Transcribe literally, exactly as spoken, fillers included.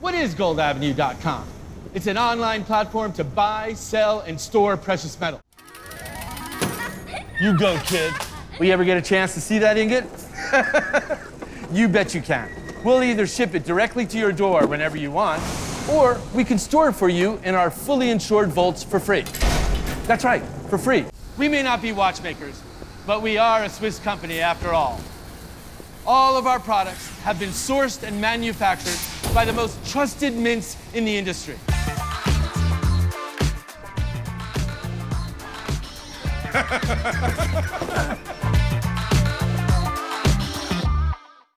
What is Gold Avenue dot com? It's an online platform to buy, sell, and store precious metal. You go, kid. Will you ever get a chance to see that ingot? You bet you can. We'll either ship it directly to your door whenever you want, or we can store it for you in our fully insured vaults for free. That's right, for free. We may not be watchmakers, but we are a Swiss company after all. All of our products have been sourced and manufactured by the most trusted mints in the industry.